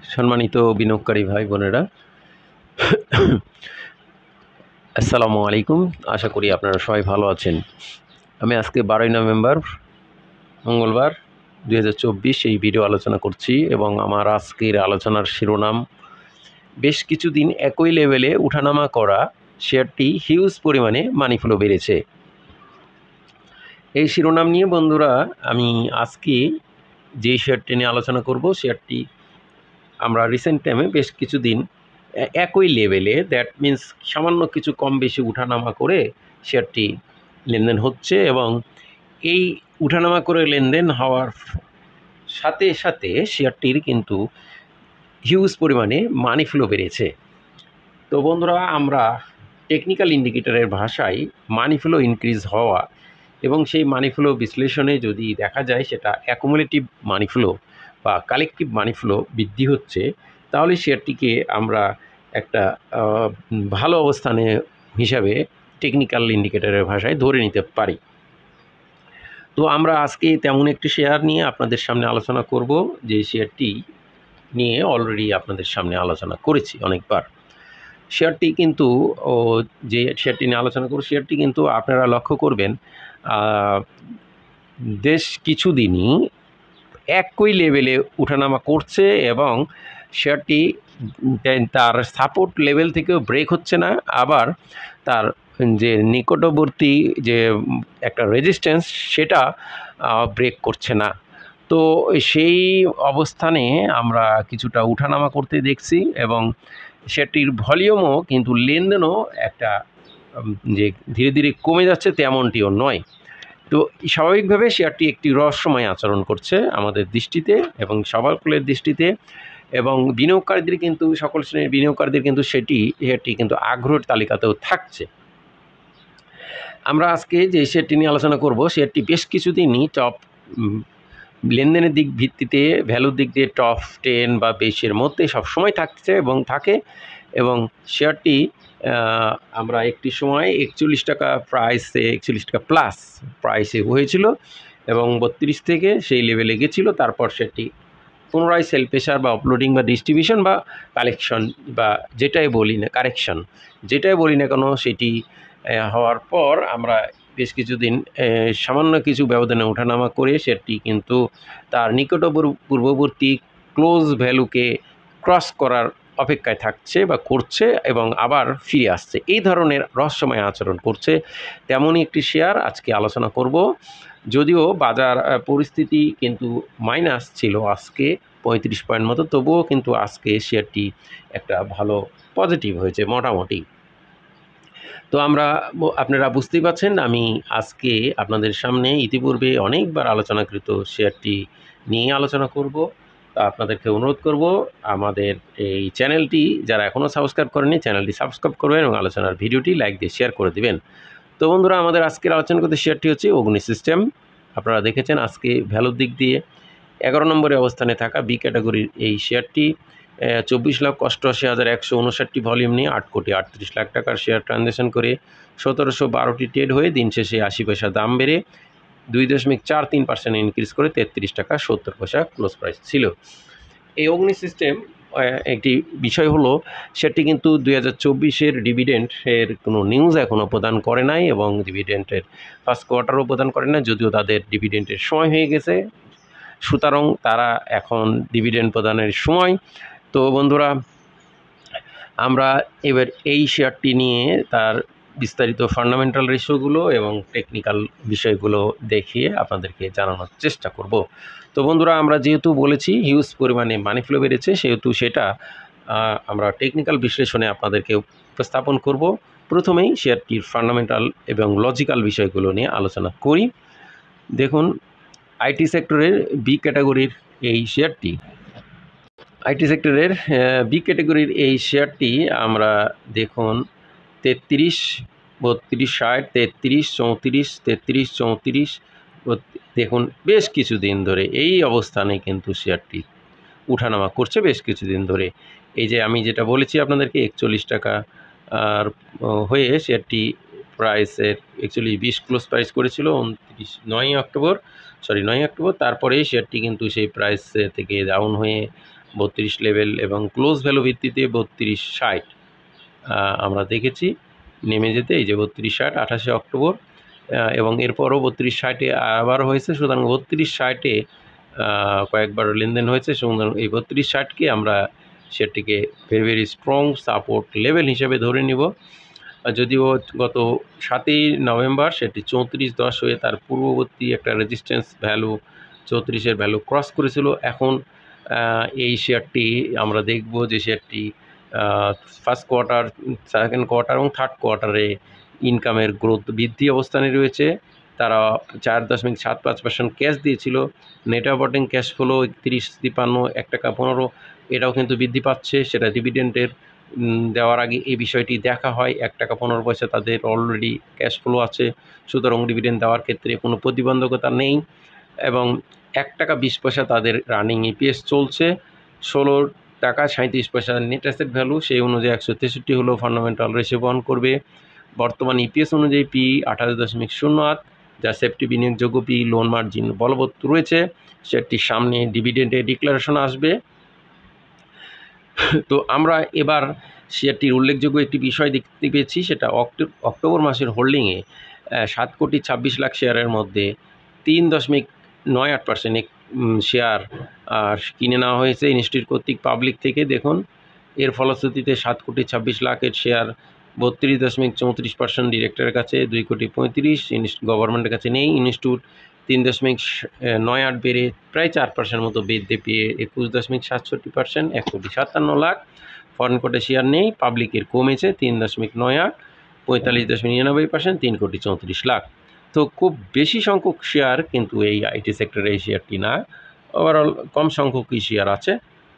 সম্মানিত বিনিয়োগকারী ভাই বোনেরা, আসসালামু আলাইকুম। আশা করি আপনারা সবাই ভালো আছেন। আমি আজকে 12ই নভেম্বর মঙ্গলবার 2024 এই ভিডিও আলোচনা করছি এবং আমার আজকের আলোচনার শিরোনাম বেশ কিছুদিন একই লেভেলে উঠানামা করা শেয়ারটি হিউজ পরিমাণে মানি ফ্লো বেড়েছে। এই শিরোনাম নিয়ে বন্ধুরা আমি আজকে যে শেয়ারটি নিয়ে আলোচনা করব, শেয়ারটি আমরা রিসেন্ট টাইমে বেশ কিছুদিন একই লেভেলে, দ্যাট মিন্স সামান্য কিছু কম বেশি উঠানামা করে শেয়ারটি লেনদেন হচ্ছে এবং এই উঠানামা করে লেনদেন হওয়ার সাথে সাথে শেয়ারটির কিন্তু হিউজ পরিমাণে মানি ফ্লো বেড়েছে। তো বন্ধুরা, আমরা টেকনিক্যাল ইন্ডিকেটরের ভাষায় মানি ফ্লো ইনক্রিজ হওয়া এবং সেই মানি ফ্লো বিশ্লেষণে যদি দেখা যায় সেটা অ্যাকুমুলেটিভ মানি ফ্লো বা কালেকটিভ মানি ফ্লো বৃদ্ধি হচ্ছে, তাহলে শেয়ারটিকে আমরা একটা ভালো অবস্থানে হিসাবে টেকনিক্যাল ইন্ডিকেটরের ভাষায় ধরে নিতে পারি। তো আমরা আজকে তেমন একটি শেয়ার নিয়ে আপনাদের সামনে আলোচনা করব, যে শেয়ারটি নিয়ে অলরেডি আপনাদের সামনে আলোচনা করেছি অনেকবার। শেয়ারটি কিন্তু যে শেয়ারটি নিয়ে আলোচনা করব, শেয়ারটি কিন্তু আপনারা লক্ষ্য করবেন বেশ কিছুদিনই একই লেভেলে উঠানামা করছে এবং শেয়ারটি তার সাপোর্ট লেভেল থেকেও ব্রেক হচ্ছে না, আবার তার যে নিকটবর্তী যে একটা রেজিস্ট্যান্স সেটা ব্রেক করছে না। তো সেই অবস্থানে আমরা কিছুটা উঠানামা করতে দেখছি এবং সেটির ভলিউমও কিন্তু লেনদেনও একটা যে ধীরে ধীরে কমে যাচ্ছে তেমনটিও নয়। তো স্বাভাবিকভাবে শেয়ারটি একটি রহস্যময় আচরণ করছে আমাদের দৃষ্টিতে এবং সকলের দৃষ্টিতে, এবং বিনিয়োগকারীদের কিন্তু সকল শ্রেণীর বিনিয়োগকারীদের কিন্তু শেয়ারটি কিন্তু আগ্রহের তালিকাতেও থাকছে। আমরা আজকে যে শেয়ারটি নিয়ে আলোচনা করব, শেয়ারটি বেশ কিছুদিনই টপ লেনদেনের দিক ভিত্তিতে ভ্যালুর দিক দিয়ে টপ 10 বা 20-এর মধ্যে সবসময় থাকছে এবং থাকে, এবং শেয়ারটি আমরা একটি সময় 41 টাকা প্রাইসে, 41 টাকা প্লাস প্রাইসে হয়েছিল এবং 32 থেকে সেই লেভেলে গেছিলো। তারপর সেটি পুনরায় সেল প্রেশার বা অপলোডিং বা ডিস্ট্রিবিউশন বা কালেকশন বা যেটাই বলি না, কারেকশন যেটাই বলি না কেন, সেটি হওয়ার পর আমরা বেশ কিছুদিন সামান্য কিছু ব্যবধানে ওঠানামা করে শেয়ারটি কিন্তু তার পূর্ববর্তী ক্লোজ ভ্যালুকে ক্রস করার অপেক্ষায় থাকছে বা করছে এবং আবার ফিরে আসছে। এই ধরনের রহস্যময় আচরণ করছে তেমনই একটি শেয়ার আজকে আলোচনা করব। যদিও বাজার পরিস্থিতি কিন্তু মাইনাস ছিল আজকে 35 পয়েন্ট মতো, তবুও কিন্তু আজকে শেয়ারটি একটা ভালো পজিটিভ হয়েছে মোটামুটি। তো আপনারা বুঝতেই পারছেন, আমি আজকে আপনাদের সামনে ইতিপূর্বে অনেকবার আলোচনাকৃত শেয়ারটি নিয়ে আলোচনা করব। আপনাদেরকে অনুরোধ করব, আমাদের এই চ্যানেলটি যারা এখনও সাবস্ক্রাইব করেনি, চ্যানেলটি সাবস্ক্রাইব করবেন এবং আলোচনার ভিডিওটি লাইক দিয়ে শেয়ার করে দেবেন। তো বন্ধুরা, আমাদের আজকের আলোচনা করতে শেয়ারটি হচ্ছে অগ্নি সিস্টেম। আপনারা দেখেছেন আজকে ভ্যালুর দিক দিয়ে 11 নম্বরে অবস্থানে থাকা বি ক্যাটাগরির এই শেয়ারটি 24,88,159 ভলিউম নিয়ে 8 কোটি 38 লাখ টাকার শেয়ার ট্রানজ্যাকশন করে 1712টি ট্রেড হয়ে দিন শেষে 80 পয়সা দাম বেড়ে 2.43% ইনক্রিজ করে 33 টাকা 70 পয়সা ক্লোজ প্রাইস ছিল। এই অগ্নি সিস্টেম একটি বিষয় হলো, সেটি কিন্তু 2024-এর ডিভিডেন্ডের কোনো নিউজ এখনও প্রদান করে নাই এবং ডিভিডেন্ডের ফার্স্ট কোয়ার্টারও প্রদান করে না, যদিও তাদের ডিভিডেন্ডের সময় হয়ে গেছে, সুতরাং তারা এখন ডিভিডেন্ড প্রদানের সময়। তো বন্ধুরা, আমরা এবার এই শেয়ারটি নিয়ে তার বিস্তারিত ফান্ডামেন্টাল রেশিওগুলো এবং টেকনিক্যাল বিষয়গুলো দেখিয়ে আপনাদেরকে জানানোর চেষ্টা করব। তো বন্ধুরা, আমরা যেহেতু বলেছি হিউজ পরিমাণে মানি ফ্লো বেড়েছে, সেহেতু সেটা আমরা টেকনিক্যাল বিশ্লেষণে আপনাদেরকে উপস্থাপন করব। প্রথমেই শেয়ারটির ফান্ডামেন্টাল এবং লজিক্যাল বিষয়গুলো নিয়ে আলোচনা করি। দেখুন, আইটি সেক্টরের বি ক্যাটাগরির এই শেয়ারটি, আইটি সেক্টরের বি ক্যাটাগরির এই শেয়ারটি আমরা দেখুন 33, 32, 60, 33, 34, 33, 34, দেখুন বেশ কিছুদিন ধরে এই অবস্থানে কিন্তু শেয়ারটি উঠানামা করছে বেশ কিছুদিন ধরে। এই যে আমি যেটা বলেছি আপনাদেরকে 41 টাকা আর হয়ে শেয়ারটি প্রাইসের অ্যাকচুয়ালি 20 ক্লোজ প্রাইস করেছিল 9 অক্টোবর। তারপরে শেয়ারটি কিন্তু সেই প্রাইস থেকে ডাউন হয়ে 32 লেভেল এবং ক্লোজ ভ্যালু ভিত্তিতে 32.60 আমরা দেখেছি নেমে যেতে, এই যে 32.60 28 অক্টোবর, এবং এরপরও 32.60-এ আবার হয়েছে। সুতরাং 32.60-এ কয়েকবার লেনদেন হয়েছে। সুতরাং এই 32.60-কে আমরা সেটিকে very very strong support level হিসেবে ধরে নিব। যদিও গত 7ই নভেম্বর সেটি 34.10 হয়ে তার পূর্ববর্তী একটা রেজিস্ট্যান্স ভ্যালু 34-এর ভ্যালু ক্রস করেছিল। এখন এই শেয়ারটি আমরা দেখব যে শেয়ারটি ফার্স্ট কোয়ার্টার, সেকেন্ড কোয়ার্টার এবং থার্ড কোয়ার্টারে ইনকামের গ্রোথ বৃদ্ধি অবস্থানে রয়েছে। তারা 4.75% ক্যাশ দিয়েছিল। নেট অপারেটিং ক্যাশ ফ্লো 31-53 1.15 এটাও কিন্তু বৃদ্ধি পাচ্ছে। সেটা ডিভিডেন্ডের দেওয়ার আগে এই বিষয়টি দেখা হয়। 1.15 তাদের অলরেডি ক্যাশ ফ্লো আছে, সুতরাং ডিভিডেন্ড দেওয়ার ক্ষেত্রে কোনো প্রতিবন্ধকতা নেই। এবং 1.20 তাদের রানিং ইপিএস চলছে। 16.37 নেট অ্যাসেট ভ্যালু, সেই অনুযায়ী 163 হলো ফান্ডামেন্টাল রেশিও বহন করবে। বর্তমান ইপিএস অনুযায়ী পি 28.08, যা সেফটি বিনিয়োগযোগ্য পি, লোন মার্জিন বলবৎ রয়েছে। সেটির সামনে ডিভিডেন্ডের ডিক্লারেশন আসবে। তো আমরা এবার শেয়ারটির উল্লেখযোগ্য একটি বিষয় দেখতে পেয়েছি, সেটা অক্টোবর মাসের হোল্ডিংয়ে 7,26,00,000 শেয়ারের মধ্যে 3.98% শেয়ার কিনে নেওয়া হয়েছে ইনস্টিটিউট কর্তৃক পাবলিক থেকে। দেখুন, এর ফলশ্রুতিতে 7,26,00,000-এর শেয়ার 32.34% ডিরেক্টরের কাছে, 2,35,00,000 গভর্নমেন্টের কাছে নেই। ইনস্টিটিউট 3.98 বেড়ে প্রায় 4% মতো বৃদ্ধি পেয়ে 21.67%, 1,57,00,000। ফরেন কোর্টে শেয়ার নেই, পাবলিকের কমেছে 3.98, 45.99%, 3,34,00,000। তো খুব বেশি সংখ্যক শেয়ার কিন্তু এই আইটি সেক্টরে এই শেয়ারটি না, ওভারঅল কম সংখ্যকই শেয়ার আছে।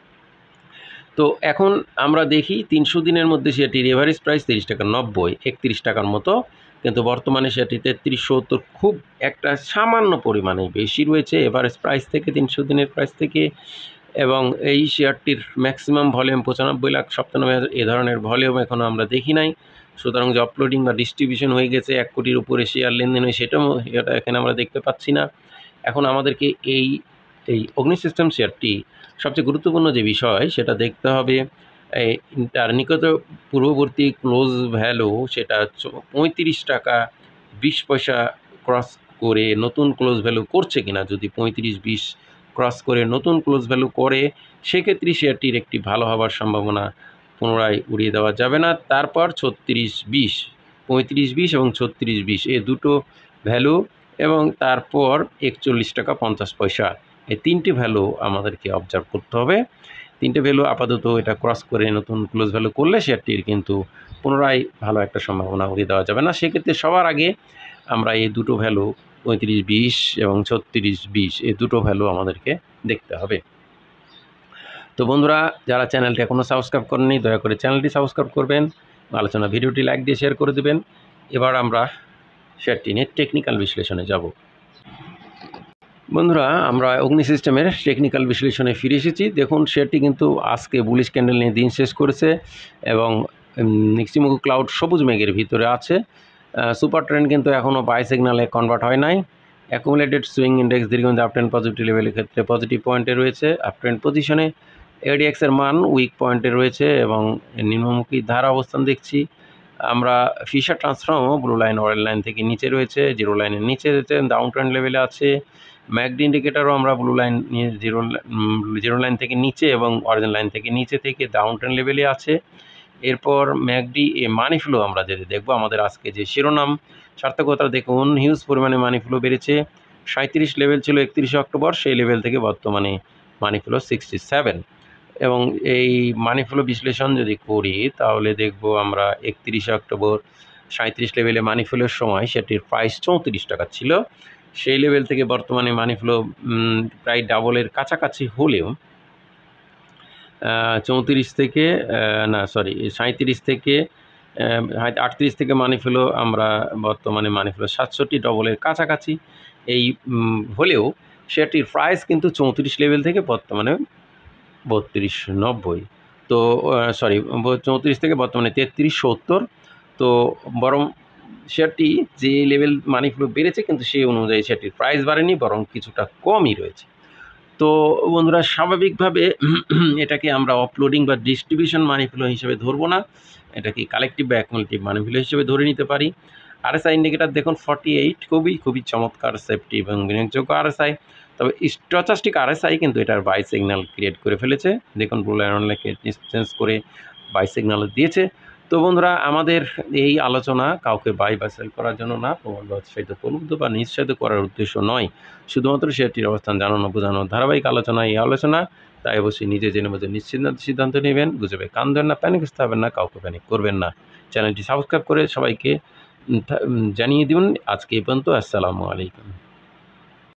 তো এখন আমরা দেখি 300 দিনের মধ্যে শেয়ারটির এভারেজ প্রাইস 30.90, 31 টাকার মতো, কিন্তু বর্তমানে সেটি 33.70, খুব একটা সামান্য পরিমাণে বেশি রয়েছে এভারেজ প্রাইস থেকে, 300 দিনের প্রাইস থেকে। এবং এই শেয়ারটির ম্যাক্সিমাম ভলিউম 95,97,000, এ ধরনের ভলিউম এখনও আমরা দেখি নাই। সুতরাং যে অপলোডিং বা ডিস্ট্রিবিউশন হয়ে গেছে 1 কোটির উপরে শেয়ার লেনদেন হয়, সেটা এখানে আমরা দেখতে পাচ্ছি না। এখন আমাদেরকে এই অগ্নি সিস্টেম শেয়ারটি সবচেয়ে গুরুত্বপূর্ণ যে বিষয় সেটা দেখতে হবে, তার নিকট পূর্ববর্তী ক্লোজ ভ্যালু সেটা 35 টাকা 20 পয়সা ক্রস করে নতুন ক্লোজ ভ্যালু করছে কিনা। যদি 35-20 ক্রস করে নতুন ক্লোজ ভ্যালু করে, সেক্ষেত্রে শেয়ারটির একটি ভালো হওয়ার সম্ভাবনা পুনরায় উড়িয়ে দেওয়া যাবে না। তারপর 36-20, 35-20 এবং 36-20 এই দুটো ভ্যালু, এবং তারপর 41 টাকা 50 পয়সা, এই তিনটি ভ্যালু আমাদেরকে অবজার্ভ করতে হবে। তিনটে ভ্যালু আপাতত এটা ক্রস করে নতুন ক্লোজ ভ্যালু করলে শেয়ারটির কিন্তু পুনরায় ভালো একটা সম্ভাবনা উড়িয়ে দেওয়া যাবে না। সেক্ষেত্রে সবার আগে আমরা এই দুটো ভ্যালু 35-20 এবং 36-20 এই দুটো ভ্যালু আমাদেরকে দেখতে হবে। তো বন্ধুরা, যারা চ্যানেলটি এখনও সাবস্ক্রাইব করেননি, দয়া করে চ্যানেলটি সাবস্ক্রাইব করবেন, আলোচনা ভিডিওটি লাইক দিয়ে শেয়ার করে দেবেন। এবার আমরা শেয়ারটি নিয়ে টেকনিক্যাল বিশ্লেষণে যাব। বন্ধুরা, আমরা অগ্নি সিস্টেমের টেকনিক্যাল বিশ্লেষণে ফিরে এসেছি। দেখুন, শেয়ারটি কিন্তু আজকে বুলিশ ক্যান্ডেল নিয়ে দিন শেষ করেছে এবং নিক্সিমুখু ক্লাউড সবুজ মেঘের ভিতরে আছে। সুপার ট্রেন্ড কিন্তু এখনও বাই সিগনালে কনভার্ট হয় নাই। অ্যাকুমুলেটেড সুইং ইন্ডেক্স দীর্ঘদিন আপ ট্রেন্ড পজিটিভ লেভেলের ক্ষেত্রে পজিটিভ পয়েন্টে রয়েছে, আপ ট্রেন্ড পজিশনে। এডিএক্সের মান উইক পয়েন্টে রয়েছে এবং নিম্নমুখী ধারা অবস্থান দেখছি। আমরা ফিশার ট্রান্সফর্মও ব্লু লাইন অরেঞ্জ লাইন থেকে নিচে রয়েছে, জিরো লাইনের নিচে রয়েছে, ডাউন ট্রেন্ড লেভেলে আছে। ম্যাকডি ইন্ডিকেটারও আমরা ব্লু লাইন জিরো লাইন থেকে নিচে এবং অরেঞ্জ লাইন থেকে নিচে থেকে ডাউন ট্রেন্ড লেভেলে আছে। এরপর ম্যাকডি মানি ফ্লো আমরা যেটা দেখব, আমাদের আজকে যে শিরোনাম সার্থকতা, দেখুন হিউজ পরিমাণে মানি ফ্লো বেড়েছে। 37 লেভেল ছিল 31 অক্টোবর, সেই লেভেল থেকে বর্তমানে মানি ফ্লো 67। এবং এই মানি ফ্লো বিশ্লেষণ যদি করি তাহলে দেখব আমরা 31 অক্টোবর 37 লেভেলে মানি ফ্লোর সময় সেটির প্রাইস 34 টাকা ছিল। সেই লেভেল থেকে বর্তমানে মানি ফ্লো প্রায় ডাবলের কাছাকাছি হলেও 37 থেকে 38 থেকে মানি ফ্লো আমরা বর্তমানে মানি ফ্লো 67, ডবলের কাছাকাছি এই হলেও সেটির প্রাইস কিন্তু 34 লেভেল থেকে বর্তমানে 32.90, তো 34 থেকে বর্তমানে 33.70। তো বরং শেয়ারটি যে লেভেল মানি ফ্লো বেড়েছে কিন্তু সেই অনুযায়ী সেটির প্রাইস বাড়েনি, বরং কিছুটা কমই রয়েছে। তো বন্ধুরা স্বাভাবিকভাবে এটাকে আমরা অফলোডিং বা ডিস্ট্রিবিউশন মানি ফ্লো হিসেবে ধরবো না, এটাকে কালেকটিভ বা অ্যাকুমুলেটিভ মানি ফ্লো হিসেবে ধরে নিতে পারি। আরএসআই ইন্ডিকেটার দেখুন 48 খুবই চমৎকার সেফটি এবং বিনিয়োগযোগ্য আরএসআই। তবে স্ট্যাটিস্টিক আরএসআই কিন্তু এটার বাই সিগন্যাল ক্রিয়েট করে ফেলেছে, দেখুন ব্লু লাইন অনলাইনকে চেঞ্জ করে বাই সিগন্যাল দিয়েছে। তো বন্ধুরা আমাদের এই আলোচনা কাউকে বাই বা সেল করার জন্য না, প্রবল উৎসাহিত প্রলুব্ধ বা নিঃসাহিত করার উদ্দেশ্য নয়, শুধুমাত্র শেয়ারটির অবস্থান জানানো বোঝানো ধারাবাহিক আলোচনা। এই আলোচনা তাই অবশ্যই নিজে জেনে বুঝে সিদ্ধান্ত নেবেন, গুজবে কান দেন না, প্যানিক হবেন না, কাউকে প্যানিক করবেন না। চ্যানেলটি সাবস্ক্রাইব করে সবাইকে জানিয়ে দিন। আজকে এই পর্যন্ত, আসসালামু আলাইকুম।